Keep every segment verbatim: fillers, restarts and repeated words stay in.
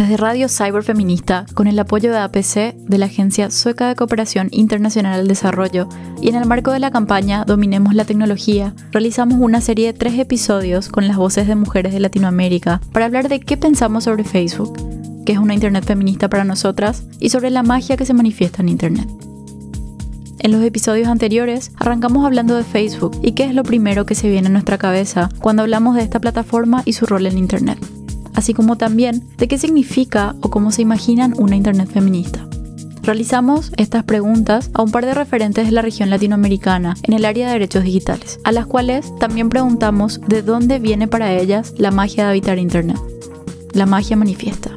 Desde Radio Cyberfeminista, con el apoyo de A P C, de la Agencia Sueca de Cooperación Internacional al Desarrollo, y en el marco de la campaña Dominemos la Tecnología, realizamos una serie de tres episodios con las voces de mujeres de Latinoamérica para hablar de qué pensamos sobre Facebook, que es una Internet feminista para nosotras, y sobre la magia que se manifiesta en Internet. En los episodios anteriores arrancamos hablando de Facebook y qué es lo primero que se viene a nuestra cabeza cuando hablamos de esta plataforma y su rol en Internet, así como también de qué significa o cómo se imaginan una Internet feminista. Realizamos estas preguntas a un par de referentes de la región latinoamericana en el área de derechos digitales, a las cuales también preguntamos de dónde viene para ellas la magia de habitar Internet, la magia manifiesta.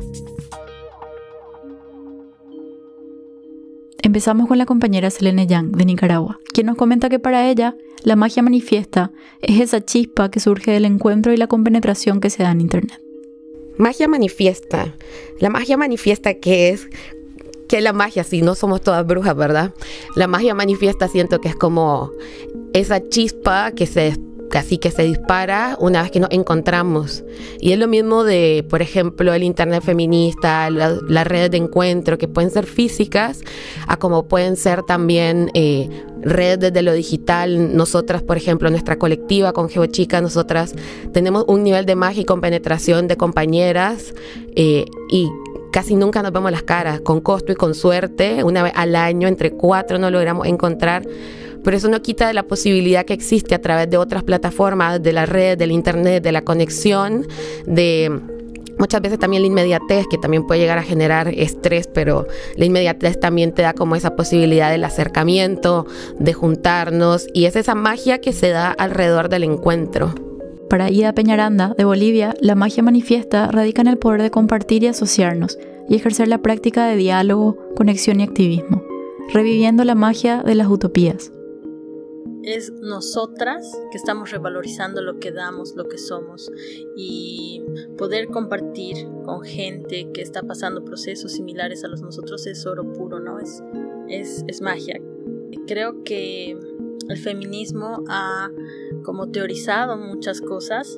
Empezamos con la compañera Selene Yang, de Nicaragua, quien nos comenta que para ella, la magia manifiesta es esa chispa que surge del encuentro y la compenetración que se da en Internet. Magia manifiesta. La magia manifiesta, ¿qué es? ¿Qué es la magia? Si no somos todas brujas, ¿verdad? La magia manifiesta siento que es como esa chispa que se Así que se dispara una vez que nos encontramos. Y es lo mismo de, por ejemplo, el Internet feminista, la, las redes de encuentro, que pueden ser físicas, a como pueden ser también eh, redes desde lo digital. Nosotras, por ejemplo, nuestra colectiva con GeoChica, nosotras tenemos un nivel de magia y compenetración de compañeras eh, y casi nunca nos vemos las caras, con costo y con suerte. Una vez al año, entre cuatro, nos logramos encontrar. Pero eso no quita de la posibilidad que existe a través de otras plataformas, de la red, del internet, de la conexión, de muchas veces también la inmediatez, que también puede llegar a generar estrés, pero la inmediatez también te da como esa posibilidad del acercamiento, de juntarnos, y es esa magia que se da alrededor del encuentro. Para Ida Peñaranda, de Bolivia, la magia manifiesta radica en el poder de compartir y asociarnos, y ejercer la práctica de diálogo, conexión y activismo, reviviendo la magia de las utopías. Es nosotras que estamos revalorizando lo que damos, lo que somos, y poder compartir con gente que está pasando procesos similares a los nosotros es oro puro, ¿no? Es, es, es magia. Creo que el feminismo ha como teorizado muchas cosas,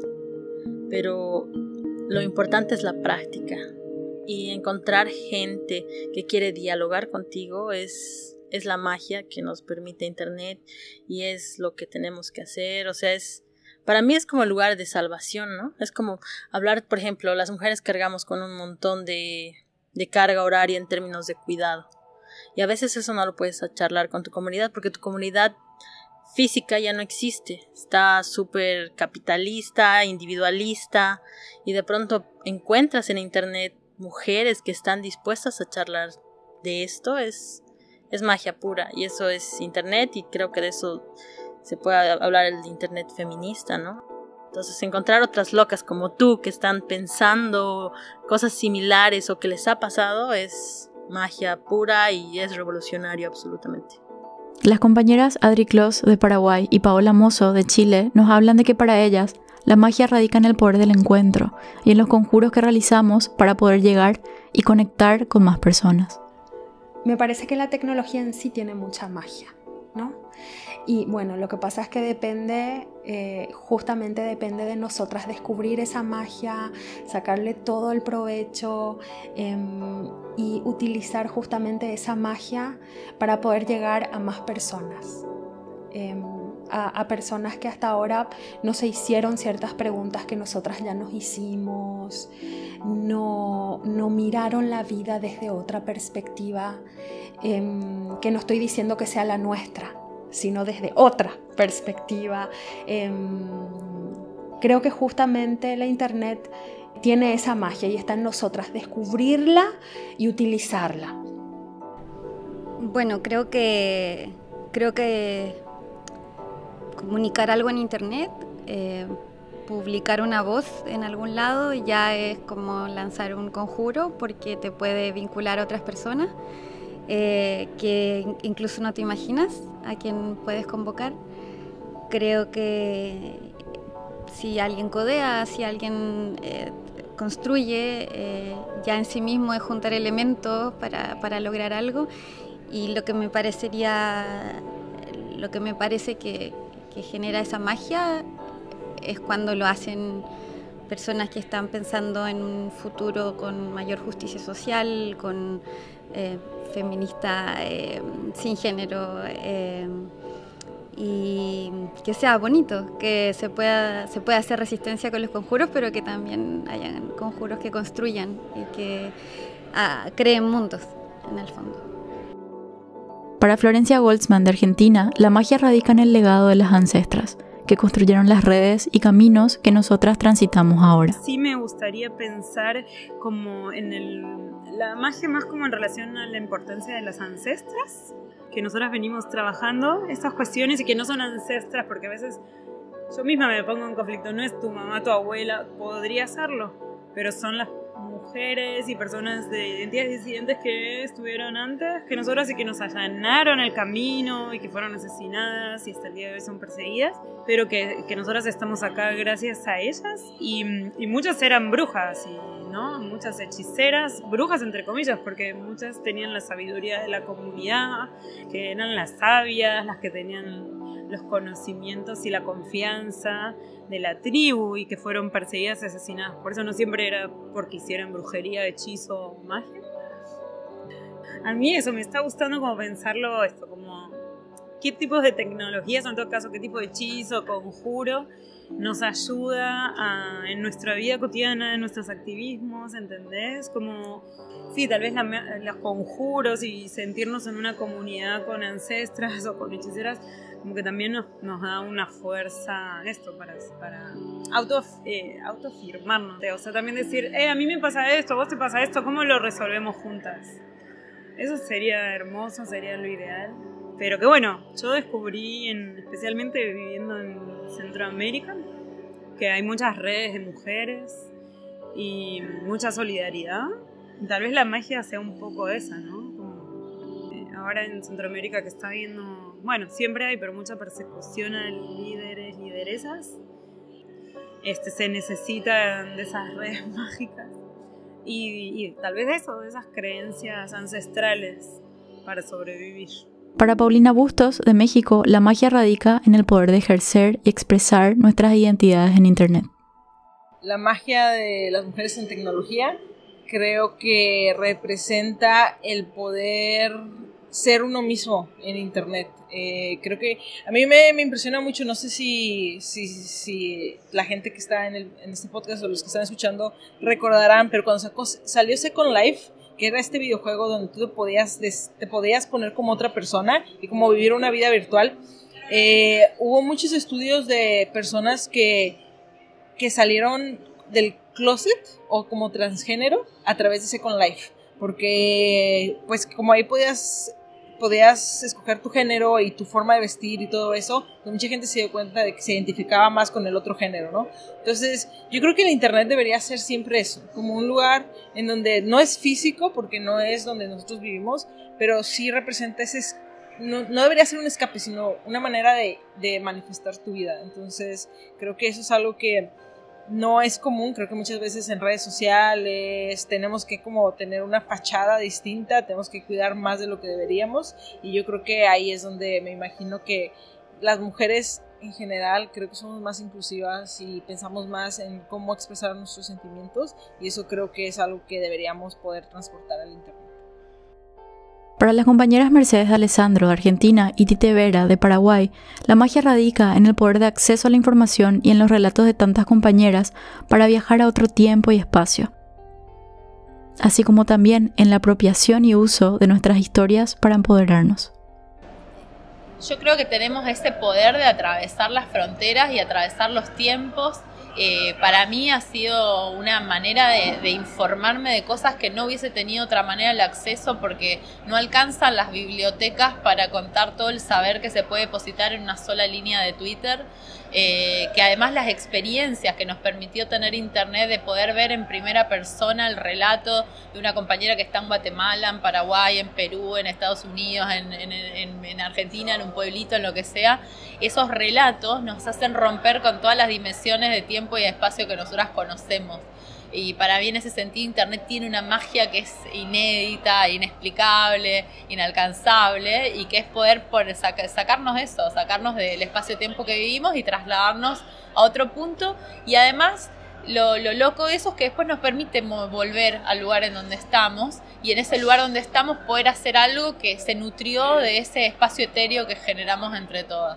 pero lo importante es la práctica, y encontrar gente que quiere dialogar contigo es... es la magia que nos permite Internet y es lo que tenemos que hacer. O sea, es para mí es como el lugar de salvación, ¿no? Es como hablar, por ejemplo, las mujeres cargamos con un montón de, de carga horaria en términos de cuidado. Y a veces eso no lo puedes charlar con tu comunidad porque tu comunidad física ya no existe. Está súper capitalista, individualista, y de pronto encuentras en Internet mujeres que están dispuestas a charlar de esto. Es... Es magia pura, y eso es Internet, y creo que de eso se puede hablar el Internet feminista, ¿no? Entonces encontrar otras locas como tú que están pensando cosas similares o que les ha pasado es magia pura y es revolucionario absolutamente. Las compañeras Adri Clos, de Paraguay, y Paola Mozo, de Chile, nos hablan de que para ellas la magia radica en el poder del encuentro y en los conjuros que realizamos para poder llegar y conectar con más personas. Me parece que la tecnología en sí tiene mucha magia, ¿no? Y bueno, lo que pasa es que depende, eh, justamente depende de nosotras descubrir esa magia, sacarle todo el provecho eh, y utilizar justamente esa magia para poder llegar a más personas. Eh, A, a personas que hasta ahora no se hicieron ciertas preguntas que nosotras ya nos hicimos, no, no miraron la vida desde otra perspectiva, eh, que no estoy diciendo que sea la nuestra, sino desde otra perspectiva. Eh, creo que justamente la Internet tiene esa magia y está en nosotras descubrirla y utilizarla. Bueno, creo que... creo que comunicar algo en Internet, eh, publicar una voz en algún lado ya es como lanzar un conjuro porque te puede vincular a otras personas eh, que incluso no te imaginas a quién puedes convocar. Creo que si alguien codea, si alguien eh, construye, eh, ya en sí mismo es juntar elementos para, para lograr algo, y lo que me parecería, lo que me parece que que genera esa magia es cuando lo hacen personas que están pensando en un futuro con mayor justicia social, con eh, feminista eh, sin género, eh, y que sea bonito, que se pueda, se pueda hacer resistencia con los conjuros, pero que también hayan conjuros que construyan y que ah, creen mundos en el fondo. Para Florencia Goldsman de Argentina, la magia radica en el legado de las ancestras, que construyeron las redes y caminos que nosotras transitamos ahora. Sí me gustaría pensar como en el, la magia más como en relación a la importancia de las ancestras, que nosotras venimos trabajando estas cuestiones y que no son ancestras, porque a veces yo misma me pongo en conflicto, no es tu mamá, tu abuela, podría serlo, pero son las mujeres y personas de identidades disidentes que estuvieron antes que nosotras y que nos allanaron el camino y que fueron asesinadas y hasta el día de hoy son perseguidas, pero que, que nosotras estamos acá gracias a ellas y, y muchas eran brujas, y, ¿no? Muchas hechiceras, brujas entre comillas, porque muchas tenían la sabiduría de la comunidad, que eran las sabias, las que tenían los conocimientos y la confianza de la tribu y que fueron perseguidas y asesinadas. Por eso no siempre era porque hicieran brujería, hechizo o magia. A mí eso me está gustando como pensarlo esto, como qué tipos de tecnologías, o en todo caso qué tipo de hechizo, conjuro nos ayuda a, en nuestra vida cotidiana, en nuestros activismos, ¿entendés? Como, sí, tal vez la, los conjuros y sentirnos en una comunidad con ancestras o con hechiceras, como que también nos, nos da una fuerza esto para, para auto, eh, autoafirmarnos. O sea, también decir, eh, a mí me pasa esto, a vos te pasa esto, ¿cómo lo resolvemos juntas? Eso sería hermoso, sería lo ideal. Pero que bueno, yo descubrí, en, especialmente viviendo en Centroamérica, que hay muchas redes de mujeres y mucha solidaridad. Y tal vez la magia sea un poco esa, ¿no? Como, eh, ahora en Centroamérica que está habiendo, bueno, siempre hay, pero mucha persecución a líderes, lideresas. Este, se necesitan de esas redes mágicas y, y tal vez de eso, de esas creencias ancestrales para sobrevivir. Para Paulina Bustos, de México, la magia radica en el poder de ejercer y expresar nuestras identidades en Internet. La magia de las mujeres en tecnología creo que representa el poder ser uno mismo en Internet. Eh, creo que a mí me, me impresiona mucho, no sé si, si, si la gente que está en, el, en este podcast o los que están escuchando recordarán, pero cuando sacó, salió Second Life, que era este videojuego donde tú te podías, te podías poner como otra persona y como vivir una vida virtual, eh, hubo muchos estudios de personas que, que salieron del closet o como transgénero a través de Second Life, porque pues como ahí podías podías escoger tu género y tu forma de vestir y todo eso, pues mucha gente se dio cuenta de que se identificaba más con el otro género, ¿no? Entonces, yo creo que el Internet debería ser siempre eso, como un lugar en donde no es físico, porque no es donde nosotros vivimos, pero sí representa ese, no, no debería ser un escape, sino una manera de, de manifestar tu vida. Entonces, creo que eso es algo que no es común. Creo que muchas veces en redes sociales tenemos que como tener una fachada distinta, tenemos que cuidar más de lo que deberíamos, y yo creo que ahí es donde me imagino que las mujeres en general creo que somos más inclusivas y pensamos más en cómo expresar nuestros sentimientos, y eso creo que es algo que deberíamos poder transportar al Internet. Para las compañeras Mercedes de Alessandro de Argentina y Tite Vera de Paraguay, la magia radica en el poder de acceso a la información y en los relatos de tantas compañeras para viajar a otro tiempo y espacio, así como también en la apropiación y uso de nuestras historias para empoderarnos. Yo creo que tenemos ese poder de atravesar las fronteras y atravesar los tiempos. Eh, para mí ha sido una manera de, de informarme de cosas que no hubiese tenido otra manera el acceso, porque no alcanzan las bibliotecas para contar todo el saber que se puede depositar en una sola línea de Twitter, eh, que además las experiencias que nos permitió tener Internet de poder ver en primera persona el relato de una compañera que está en Guatemala, en Paraguay, en Perú, en Estados Unidos, en, en, en, en Argentina, en un pueblito, en lo que sea, esos relatos nos hacen romper con todas las dimensiones de tiempo y espacio que nosotras conocemos. Y para mí en ese sentido Internet tiene una magia que es inédita, inexplicable, inalcanzable, y que es poder por sac- sacarnos eso, sacarnos del espacio-tiempo que vivimos y trasladarnos a otro punto, y además lo, lo loco de eso es que después nos permite volver al lugar en donde estamos y en ese lugar donde estamos poder hacer algo que se nutrió de ese espacio etéreo que generamos entre todas.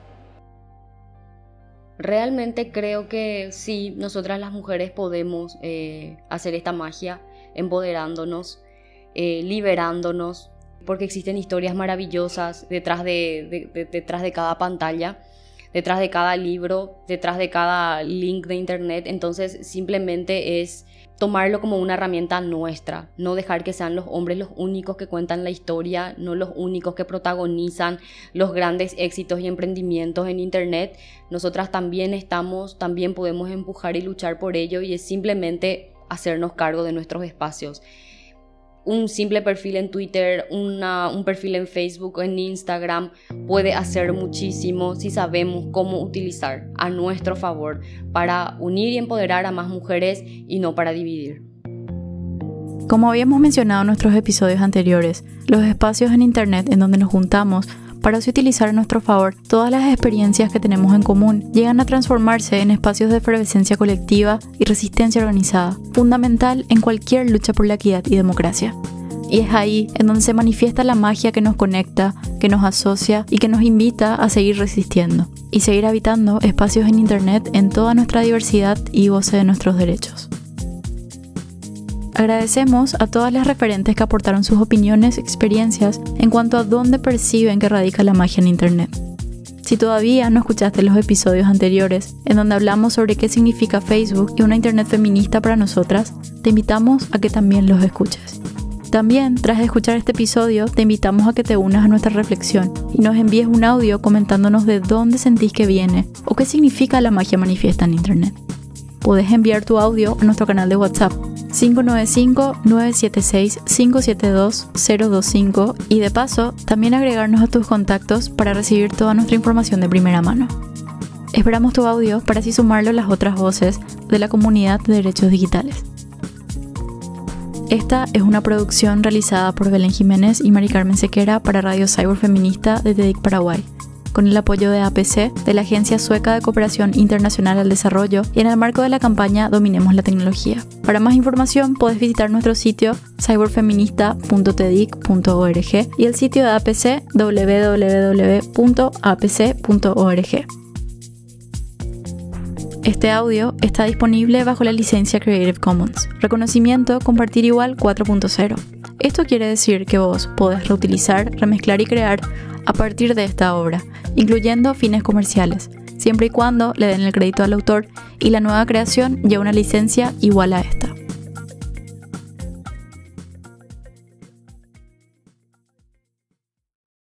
Realmente creo que sí, nosotras las mujeres podemos eh, hacer esta magia empoderándonos, eh, liberándonos, porque existen historias maravillosas detrás de, de, de, detrás de cada pantalla, detrás de cada libro, detrás de cada link de internet. Entonces simplemente es tomarlo como una herramienta nuestra, no dejar que sean los hombres los únicos que cuentan la historia, no los únicos que protagonizan los grandes éxitos y emprendimientos en internet. Nosotras también estamos, también podemos empujar y luchar por ello, y es simplemente hacernos cargo de nuestros espacios. Un simple perfil en Twitter, una, un perfil en Facebook o en Instagram puede hacer muchísimo si sabemos cómo utilizar a nuestro favor para unir y empoderar a más mujeres y no para dividir. Como habíamos mencionado en nuestros episodios anteriores, los espacios en internet en donde nos juntamos para así utilizar a nuestro favor todas las experiencias que tenemos en común llegan a transformarse en espacios de efervescencia colectiva y resistencia organizada, fundamental en cualquier lucha por la equidad y democracia. Y es ahí en donde se manifiesta la magia que nos conecta, que nos asocia y que nos invita a seguir resistiendo y seguir habitando espacios en internet en toda nuestra diversidad y goce de nuestros derechos. Agradecemos a todas las referentes que aportaron sus opiniones y experiencias en cuanto a dónde perciben que radica la magia en internet. Si todavía no escuchaste los episodios anteriores, en donde hablamos sobre qué significa Facebook y una internet feminista para nosotras, te invitamos a que también los escuches. También, tras escuchar este episodio, te invitamos a que te unas a nuestra reflexión y nos envíes un audio comentándonos de dónde sentís que viene o qué significa la magia manifiesta en internet. Podés enviar tu audio a nuestro canal de WhatsApp cinco nueve cinco, nueve siete seis, cinco siete dos, cero dos cinco y de paso también agregarnos a tus contactos para recibir toda nuestra información de primera mano. Esperamos tu audio para así sumarlo a las otras voces de la comunidad de derechos digitales. Esta es una producción realizada por Belén Jiménez y Mari Carmen Sequera para Radio Cyberfeminista de T E D I C Paraguay, con el apoyo de A P C, de la Agencia Sueca de Cooperación Internacional al Desarrollo, y en el marco de la campaña Dominemos la Tecnología. Para más información puedes visitar nuestro sitio cyberfeminista punto t e d i c punto org y el sitio de A P C w w w punto a p c punto org. Este audio está disponible bajo la licencia Creative Commons, reconocimiento compartir igual cuatro punto cero. Esto quiere decir que vos podés reutilizar, remezclar y crear a partir de esta obra, incluyendo fines comerciales, siempre y cuando le den el crédito al autor y la nueva creación lleve una licencia igual a esta.